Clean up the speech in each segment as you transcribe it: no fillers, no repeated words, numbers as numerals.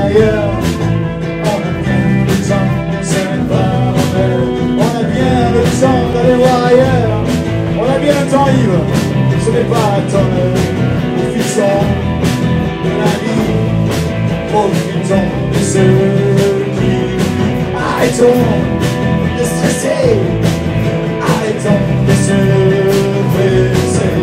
ailleurs. On a bien le temps, ce n'est pas mauvais. On a bien le temps d'aller voir ailleurs. On a bien le temps libre, ce n'est pas ton heure. Profitons de la vie, profitons de ceux qui arrêtons de stresser, arrêtons de se presser.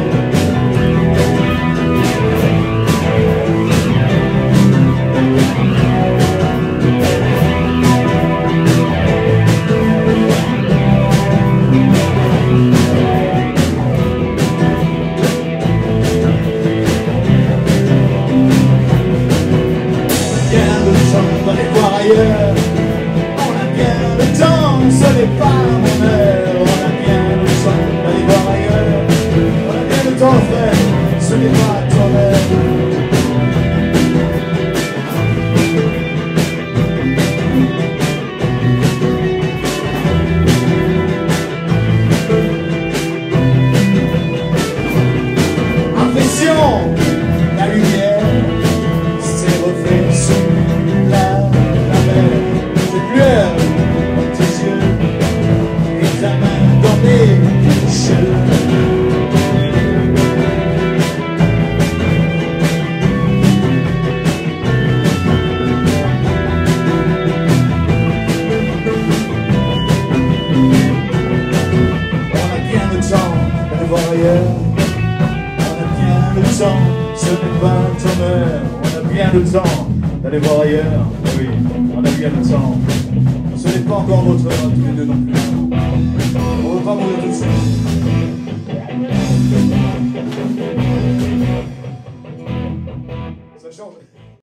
D'aller voir ailleurs. On a bien le temps, ce n'est pas mon heure. On a bien le temps d'aller voir ailleurs. On a bien le temps, frère, ce n'est pas ton heure. Impression, la lumière, ses reflets sous la mer, cette lueur dans tes yeux et ta main dans mes cheveux. On a bien le temps d'aller voir ailleurs. On a bien le temps, ce n'est pas ton heure. On a bien le temps d'aller voir ailleurs. Oui, on a bien le temps. Ce n'est pas encore votre heure, tous les deux non plus. On ne veut pas mourir tout de suite. Ça change.